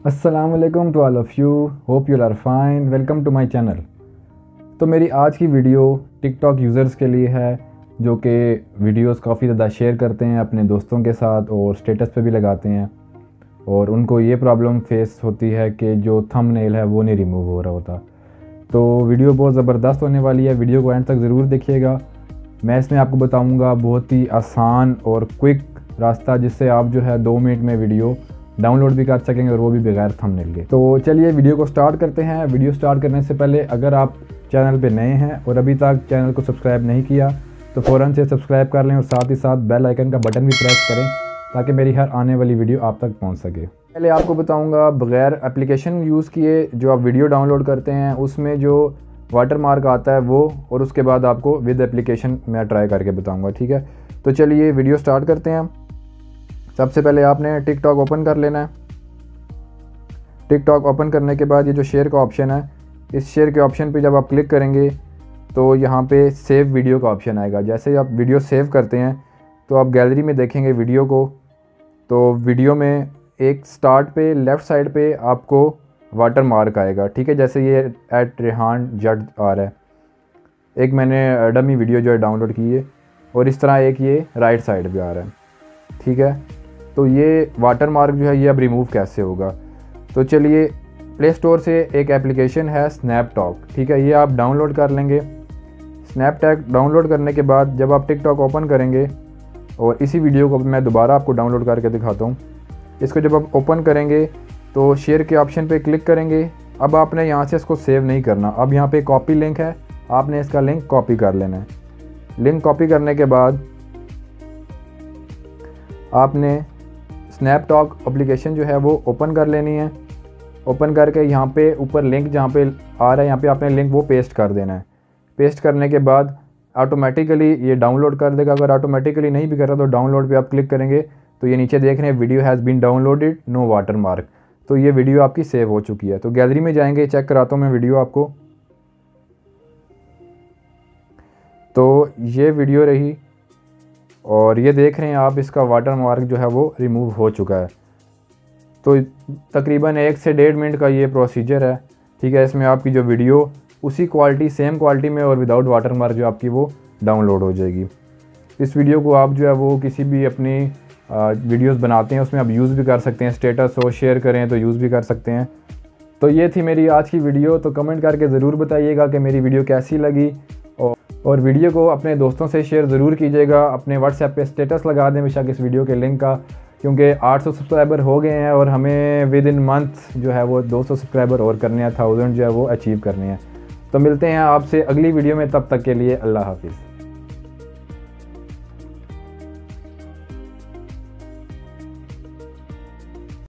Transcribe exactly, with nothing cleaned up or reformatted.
अस्सलाम वालेकुम to all of you, hope you are fine. Welcome to my channel. तो मेरी आज की वीडियो टिकटॉक यूज़र्स के लिए है जो कि वीडियोस काफ़ी ज़्यादा शेयर करते हैं अपने दोस्तों के साथ और स्टेटस पे भी लगाते हैं, और उनको ये प्रॉब्लम फेस होती है कि जो थंबनेल है वो नहीं रिमूव हो रहा होता। तो वीडियो बहुत ज़बरदस्त होने वाली है, वीडियो को एंड तक ज़रूर देखिएगा। मैं इसमें आपको बताऊँगा बहुत ही आसान और क्विक रास्ता जिससे आप जो है दो मिनट में वीडियो डाउनलोड भी कर सकेंगे और वो भी बगैर थंबनेल के। तो चलिए वीडियो को स्टार्ट करते हैं। वीडियो स्टार्ट करने से पहले अगर आप चैनल पे नए हैं और अभी तक चैनल को सब्सक्राइब नहीं किया तो फ़ौरन से सब्सक्राइब कर लें और साथ ही साथ बेल आइकन का बटन भी प्रेस करें ताकि मेरी हर आने वाली वीडियो आप तक पहुंच सके। पहले आपको बताऊंगा बगैर एप्लीकेशन यूज़ किए जो आप वीडियो डाउनलोड करते हैं उसमें जो वाटर मार्क आता है वो, और उसके बाद आपको विद एप्लीकेशन मैं ट्राई करके बताऊँगा, ठीक है। तो चलिए वीडियो स्टार्ट करते हैं। सबसे पहले आपने टिकटॉक ओपन कर लेना है। टिकटॉक ओपन करने के बाद ये जो शेयर का ऑप्शन है, इस शेयर के ऑप्शन पे जब आप क्लिक करेंगे तो यहाँ पे सेव वीडियो का ऑप्शन आएगा। जैसे ही आप वीडियो सेव करते हैं तो आप गैलरी में देखेंगे वीडियो को, तो वीडियो में एक स्टार्ट पे लेफ़्ट साइड पे आपको वाटर मार्क आएगा, ठीक है। जैसे ये एट रेहान जट आ रहा है, एक मैंने डमी वीडियो जो है डाउनलोड की है, और इस तरह एक ये राइट साइड पे आ रहा है, ठीक है। तो ये वाटर मार्क जो है ये अब रिमूव कैसे होगा, तो चलिए प्ले स्टोर से एक एप्लीकेशन है स्नैपटॉक, ठीक है, ये आप डाउनलोड कर लेंगे। स्नैपटॉक डाउनलोड करने के बाद जब आप टिकटॉक ओपन करेंगे, और इसी वीडियो को मैं दोबारा आपको डाउनलोड करके दिखाता हूँ, इसको जब आप ओपन करेंगे तो शेयर के ऑप्शन पे क्लिक करेंगे। अब आपने यहाँ से इसको सेव नहीं करना, अब यहाँ पे कॉपी लिंक है, आपने इसका लिंक कॉपी कर लेना है। लिंक कॉपी करने के बाद आपने स्नैपटॉक एप्लीकेशन जो है वो ओपन कर लेनी है। ओपन करके यहाँ पे ऊपर लिंक जहाँ पे आ रहा है यहाँ पे आपने लिंक वो पेस्ट कर देना है। पेस्ट करने के बाद ऑटोमेटिकली ये डाउनलोड कर देगा। अगर ऑटोमेटिकली नहीं भी कर रहा तो डाउनलोड पे आप क्लिक करेंगे तो ये नीचे देख रहे हैं video has been downloaded no watermark, तो ये वीडियो आपकी सेव हो चुकी है। तो गैलरी में जाएंगे, चेक कराता हूँ मैं वीडियो आपको। तो ये वीडियो रही और ये देख रहे हैं आप, इसका वाटर मार्क जो है वो रिमूव हो चुका है। तो तकरीबन एक से डेढ़ मिनट का ये प्रोसीजर है, ठीक है। इसमें आपकी जो वीडियो उसी क्वालिटी सेम क्वालिटी में और विदाउट वाटर मार्क जो आपकी वो डाउनलोड हो जाएगी। इस वीडियो को आप जो है वो किसी भी अपनी वीडियोस बनाते हैं उसमें आप यूज़ भी कर सकते हैं, स्टेटस हो शेयर करें तो यूज़ भी कर सकते हैं। तो ये थी मेरी आज की वीडियो। तो कमेंट करके ज़रूर बताइएगा कि मेरी वीडियो कैसी लगी, और वीडियो को अपने दोस्तों से शेयर ज़रूर कीजिएगा। अपने व्हाट्सएप पे स्टेटस लगा दें बेशक इस वीडियो के लिंक का, क्योंकि आठ सौ सब्सक्राइबर हो गए हैं और हमें विद इन मंथ जो है वो दो सौ सब्सक्राइबर और करने हैं, थाउजेंड जो है वो अचीव करने हैं। तो मिलते हैं आपसे अगली वीडियो में, तब तक के लिए अल्लाह हाफिज़।